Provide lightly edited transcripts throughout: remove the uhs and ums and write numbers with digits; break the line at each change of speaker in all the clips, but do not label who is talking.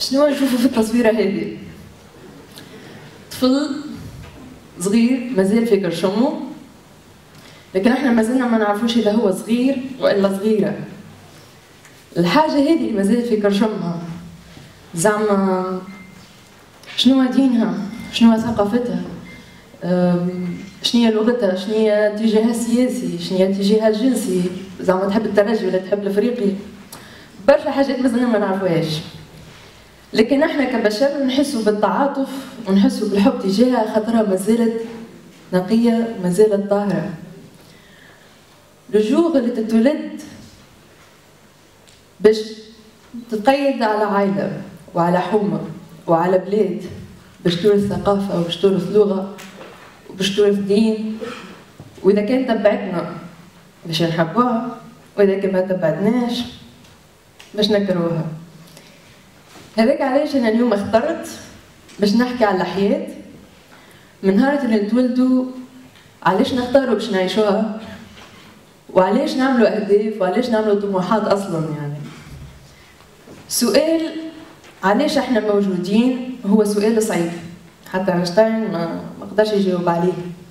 شنو نشوفوا في التصويره هذه؟ طفل صغير مازال في كرشمو، لكن احنا مازلنا ما نعرفوش اذا هو صغير والا صغيره. الحاجه هذه اللي مازال في كرشمها زعما شنو دينها، شنو ثقافتها، شنو لغتها، شنو اتجاهها السياسي، شنو اتجاهها الجنسي، زعما تحب الترجي ولا تحب الافريقي، برشا حاجات مازلنا ما نعرفوهاش. لكن احنا كبشر نحسوا بالتعاطف ونحسوا بالحب تجاهها خاطرها مازالت نقيه ومازالت طاهره. الجوغ اللي تتولد باش تتقيد على عائله وعلى حومه وعلى بلاد، باش تورث ثقافه وباش تورث لغه وباش تورث دين، واذا كان تبعتنا باش نحبوها، واذا كان ما تبعتناش باش نكروها. هذاك علاش انا اليوم اخترت باش نحكي على الحياة من نهار اللي نتولدوا، علاش نختاروا باش نعيشوها، وعلاش نعملوا اهداف وعلاش نعملوا طموحات اصلا. يعني سؤال علاش احنا موجودين هو سؤال صعيب، حتى اينشتاين ما قدرش يجاوب عليه.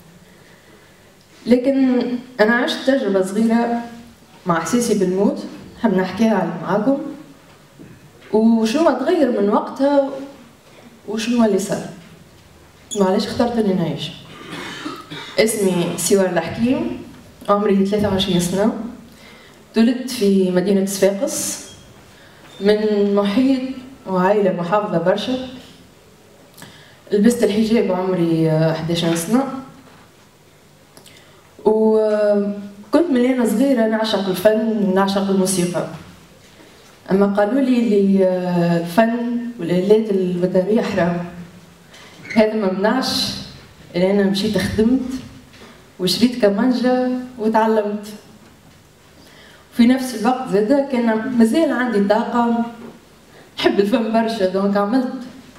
لكن انا عشت تجربه صغيره مع احساسي بالموت، نحب نحكيها معاكم، وشنو تغير من وقتها وشنو اللي صار، وعلاش اخترت اني نعيش. اسمي سوار حكيم، عمري 23 سنه، تولدت في مدينه صفاقس من محيط وعائله محافظه برشا. لبست الحجاب عمري 11 سنه، وكنت من أنا صغيره نعشق الفن ونعشق الموسيقى. اما قالوا لي الفن والآلات الوتريه حرام، هذا ما منعش ان انا مشيت خدمت وشريت كمانجا وتعلمت. في نفس الوقت زادا كان مازال عندي طاقه نحب الفن برشا، دونك عملت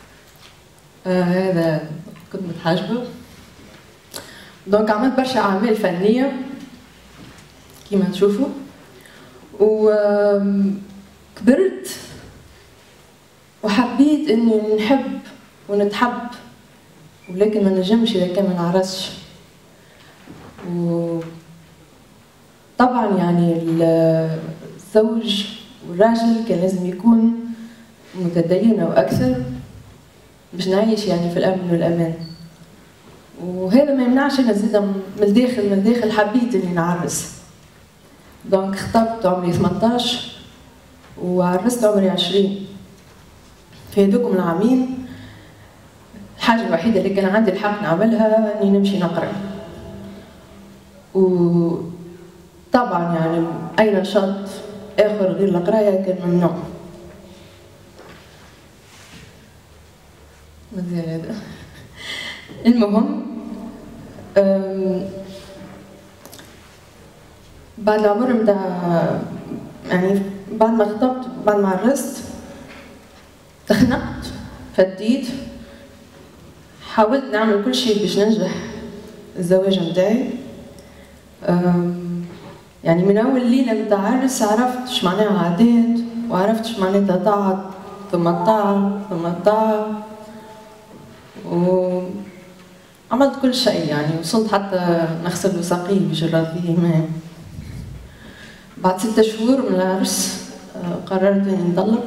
هذا كنت متحجبه، دونك عملت برشا اعمال فنيه كيما تشوفوا. وكبرت وحبيت اني نحب ونتحب، ولكن ما نجمش اذا كان ما نعرسش. وطبعا يعني الزوج والراجل كان لازم يكون متدين او اكثر باش نعيش يعني في الامن والامان. وهذا ما يمنعش انا زيدا من الداخل حبيت اني نعرس. دونك خطبت عمري 18 وعرست عمري 20. في هذوكم العامين الحاجه الوحيده اللي كان عندي الحق نعملها اني نمشي نقرا. وطبعا يعني اي نشاط اخر غير القرايه كان ممنوع. مزيان هذا. المهم بعد العمر متاع يعني بعد ما خطبت بعد ما عرست تخنقت، فديت، حاولت نعمل كل شيء باش ننجح الزواج متاعي. يعني من اول ليله متاع عرس عرفت اش معناها عادات، وعرفت اش معناتها طاعه ثم الطاعه ثم الطاعه، وعملت كل شيء. يعني وصلت حتى نغسل وساقيه بجراد فيه ماء. بعد 6 شهور من العرس قررت اني نطلق،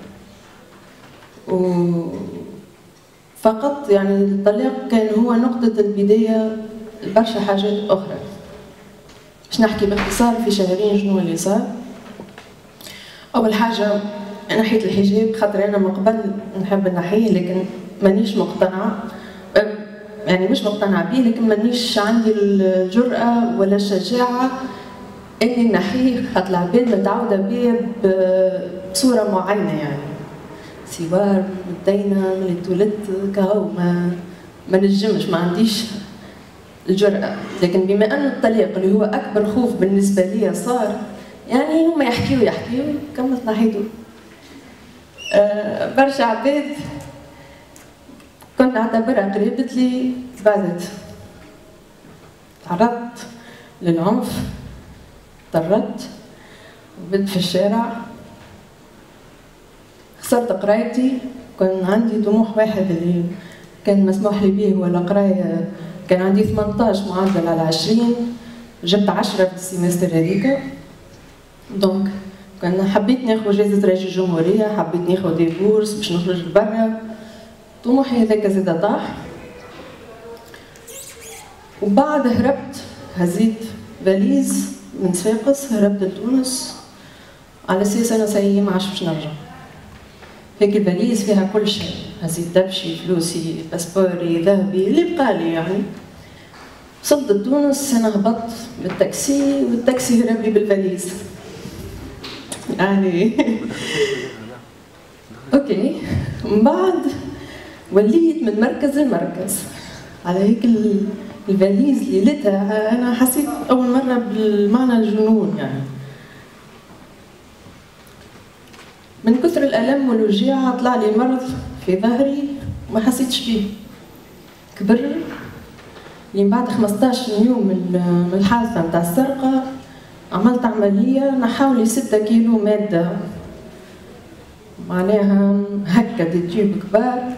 وفقط يعني الطلاق كان هو نقطة البداية لبرشا حاجات أخرى. باش نحكي باختصار في شهرين شنو اللي صار. أول حاجة ناحية الحجاب، خاطر أنا من قبل نحب نحيه لكن مانيش مقتنعة، يعني مش مقتنعة بيه، لكن مانيش عندي الجرأة ولا الشجاعة اني نحيه، خاطر العباد متعودة بيه بصورة معينة. يعني سوار متدينة ملي تولدت كهو ما نجمش، ما عنديش الجرأة. لكن بما أن الطلاق اللي هو أكبر خوف بالنسبة لي صار، يعني هما يحكيو كملت نحيدو. برشا عباد كنت نعتبرها قريبتلي بعدت، تعرضت للعنف، اضطرت، وبنت في الشارع، خسرت قرايتي. كان عندي طموح واحد اللي كان مسموح لي به هو القراية. كان عندي 18 معدل على 20، جبت 10 في السيمستر هذيك. دونك كان حبيت ناخذ جائزة رئيس الجمهورية، حبيت ناخذ دي بورس باش نخرج لبرا. طموحي هذاك زاد طاح. وبعد هربت، هزيت فاليز من صفاقس، هربت لتونس على اساس انا سيء ما عادش باش نرجع. هيك الفاليز فيها كل شيء، هزيت دبشي، فلوسي، باسبوري، ذهبي، اللي بقالي يعني. وصلت لتونس، انا هبطت بالتاكسي والتاكسي هرب لي بالفاليز يعني. اوكي. من بعد وليت من مركز لمركز على هيك الفاليز اللي لقيتها. انا حسيت اول مره بالمعنى الجنون يعني. من كثر الالم والوجيعه طلع لي مرض في ظهري وما حسيتش بيه. كبر لي بعد 15 يوم من الحادثه نتاع السرقه. عملت عمليه نحاو لي 6 كيلو ماده، معناها هكا دي تيوب كبار.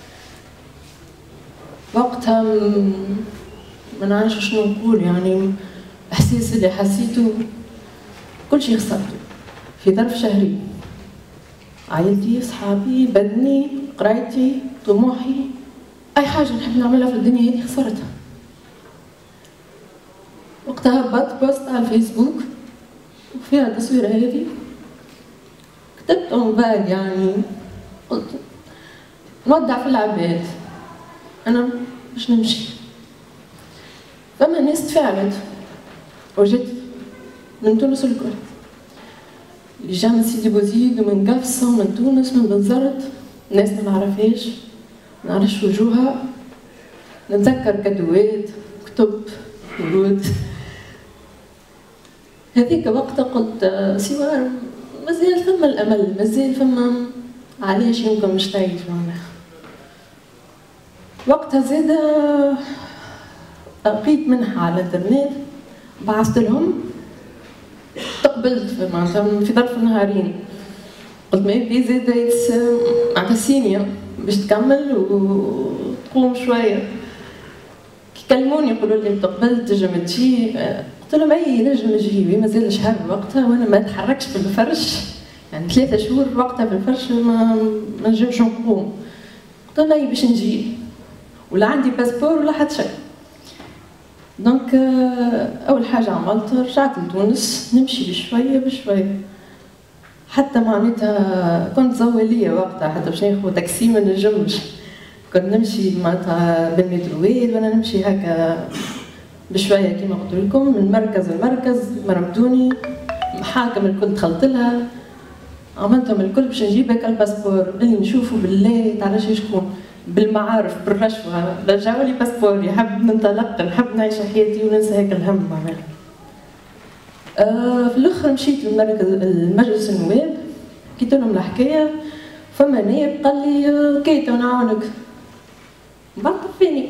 وقتها ما نعرفش شنو نقول يعني. احساس اللي حسيته كل شيء خسرته في ظرف شهرين. عائلتي، صحابي، بدني، قرايتي، طموحي، اي حاجه نحب نعملها في الدنيا هذه خسرتها. وقتها هبطت بوست على الفيسبوك وفيها التصويره هذه. كتبت اونفال يعني، قلت نودع في العباد، انا باش نمشي. فما ناس تفاعلت وجت من تونس الكل، اللي جا من سيدي بوزيد ومن قفصة ومن تونس من بنزرت، ناس ما نعرفهاش، ما نعرفش وجوهها. نتذكر كادوات، كتب، ورود. هذيك وقتها قلت سوار مازال ثم الامل، مازال ثم علاش يمكن مش تعيش معناها. وقتها زاد لقيت منحة على الانترنت، بعثت لهم، تقبلت معناتها في ظرف نهارين. قلت ما يبي زاد معناتها سينيا باش تكمل وتقوم شوية. كي كلموني يقولوا لي تقبلت تنجم تجي، قلت لهم اي نجم نجي، مازال شهر وقتها وانا ما نتحركش في الفرش يعني 3 شهور وقتها في الفرش ما نجمش نقوم. قلت لهم اي باش نجي، ولا عندي باسبور ولا حتى شيء. دونك اول حاجه عملتها رجعت لتونس نمشي بشويه بشويه. حتى معناتها كنت زواليه وقتها، حتى باش ناخذ تاكسي ما نجمش، كنت نمشي معناتها بالمتروات وانا نمشي هكا بشويه كيما قلت لكم من مركز لمركز. مرمتوني محاكم الكل دخلت لها، عملتهم الكل باش نجيب هكا الباسبور اللي نشوفه بالله تعرفش شكون بالمعارف بالرشوه. رجعوا لي باسبوري، حب ننطلق، نحب نعيش حياتي وننسى هيك الهم معناها. في الاخر مشيت لمجلس النواب، حكيت لهم الحكايه. فما نائب قال لي كيتا ونعاونك، بعد طفيني.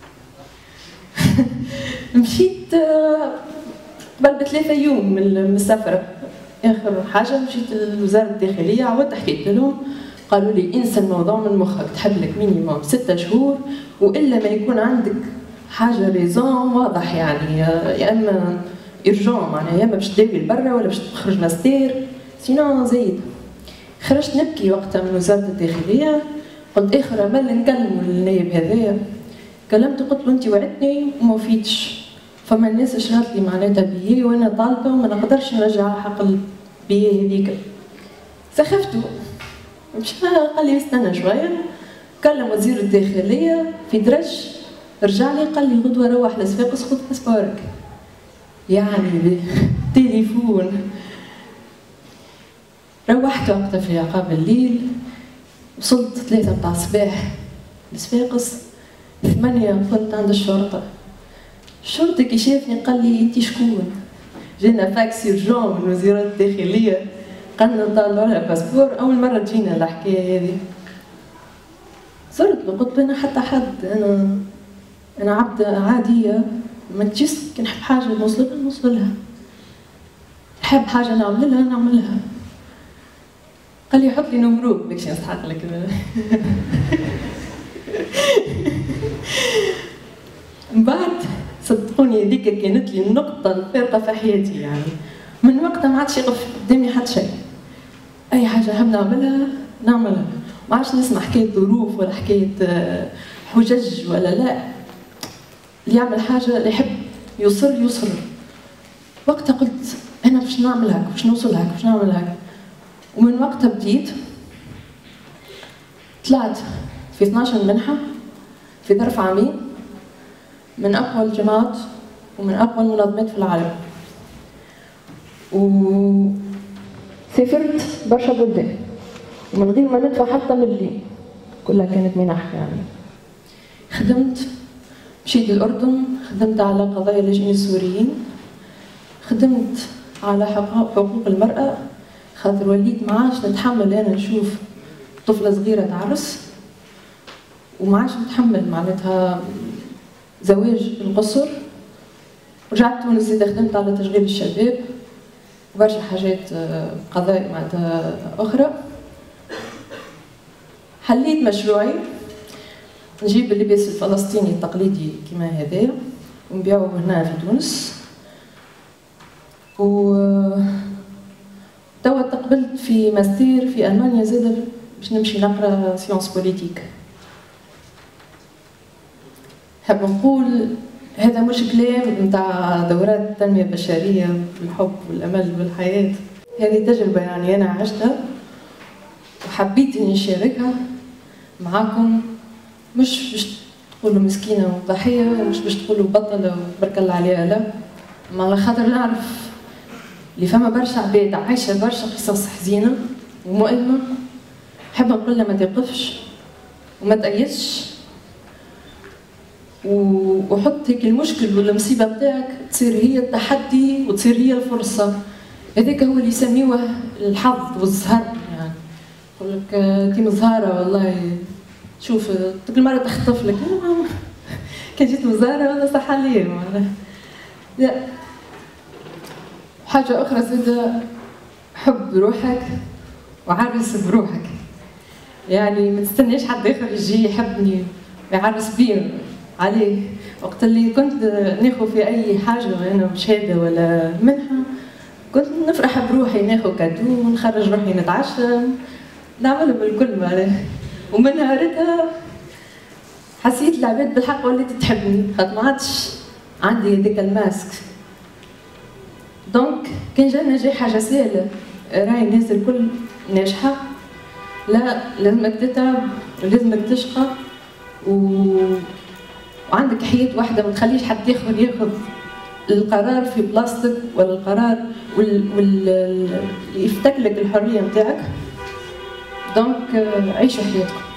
مشيت قبل ب3 يوم من السفره. اخر حاجه مشيت لوزاره الداخليه، عاودت حكيت لهم، قالوا لي انسى الموضوع من مخك، تحب لك مينيموم 6 شهور، والا ما يكون عندك حاجه ريزون واضح يعني، يا اما ارجون معناها، يا اما باش تداوي لبرا ولا باش تخرج ماستير، سينو زايد. خرجت نبكي وقتها من وزاره الداخليه. قلت اخر امل نكلموا النايب هذايا. كلمته قلت له انت وعدتني وما وفيتش. فما الناس شرات لي معناتها بيي وانا طالبه وما نقدرش نرجع حق البيي هذيك. سخفتوا. مشى قال لي استنى شويه، كلم وزير الداخليه في درج، رجع لي قال لي غدوه روح لصفاقس خذ باسبورك. يعني تليفون. روحت وقتها في عقاب الليل، وصلت 3 متاع الصباح لصفاقس. 8 كنت عند الشرطه. الشرطه كي شافني قال لي انت شكون؟ جانا فاكس يرجون من وزاره الداخليه، قالنا نطلعوا لها باسبور. اول مره تجينا الحكايه هذه. صرت له قلت انا حتى حد، انا عبده عاديه، ما تجيش كي نحب حاجه نوصل لها، نحب حاجه نعملها. قال لي حط لي نمرود باش نضحك لك. من بعد صدقوني هذيك كانت لي النقطة الفارقة في حياتي يعني. من وقتها ما عادش يقف قدامي حتى شيء. أي حاجة نحب نعملها نعملها. ما عادش نسمع حكاية ظروف ولا حكاية حجج ولا لا. اللي يعمل حاجة اللي يحب يصر. وقتها قلت أنا باش نعمل هكا، باش نوصل هكا، باش نعمل هكا. ومن وقتها بديت طلعت في 12 منحة في ظرف عامين من أقوى الجامعات ومن أقوى المنظمات في العالم. وسافرت برشا بلدان ومن غير ما ندفع حتى مليم، كلها كانت منح يعني. خدمت، مشيت الأردن، خدمت على قضايا اللاجئين السوريين، خدمت على حقوق المرأة، خاطر وليت ما عادش نتحمل أنا نشوف طفلة صغيرة تعرس، وما عادش نتحمل معناتها زواج القصر. رجعت تونس زيادة خدمت على تشغيل الشباب وبرشا حاجات قضايا معناتها أخرى. حليت مشروعي نجيب اللباس الفلسطيني التقليدي كما هذايا ونبيعوه هنا في تونس. و توا تقبلت في ماستير في ألمانيا زادة باش نمشي نقرا سيونس بوليتيك. حاب نقول هذا مش كلام نتاع دورات التنمية البشرية والحب والأمل والحياة، هذه تجربة يعني أنا عشتها وحبيت إني نشاركها معاكم. مش باش تقولوا مسكينة وضحية، ومش باش تقولوا بطلة وبارك الله عليها، لا، ما على خاطر نعرف اللي فما برشا عباد عايشة برشا قصص حزينة ومؤلمة. حاب نقول لها ما تقفش وما تأيسش، وحط هيك المشكل والمصيبة بتاعك تصير هي التحدي وتصير هي الفرصة. هذاك هو اللي يسميوه الحظ والزهر يعني. يقول لك كيما زهارة والله شوف كل مرة تخطف لك، كان جيت مزهرة ولا صح عليا معناها. لا، حاجة أخرى زادة، حب روحك وعرس بروحك. يعني ما تستناش حد آخر يجي يحبني ويعرس بيا عليه. وقت اللي كنت ناخذ في أي حاجة أنا بشهادة ولا منحة كنت نفرح بروحي، ناخذ كادو ونخرج روحي نتعشى نعمل بالكل معناها. ومن نهارتها حسيت العباد بالحق ولات تحبني، خاطر ما عادش عندي هذاك الماسك. دونك كان جا نجاح حاجة سهلة، راهي الناس الكل ناجحة، لا لازمك تتعب ولازمك تشقى وعندك حياة واحدة، ما تخليش حد ياخذ القرار في بلاصتك ولا القرار يفتك لك الحرية نتاعك. دونك عيشوا حياتكم.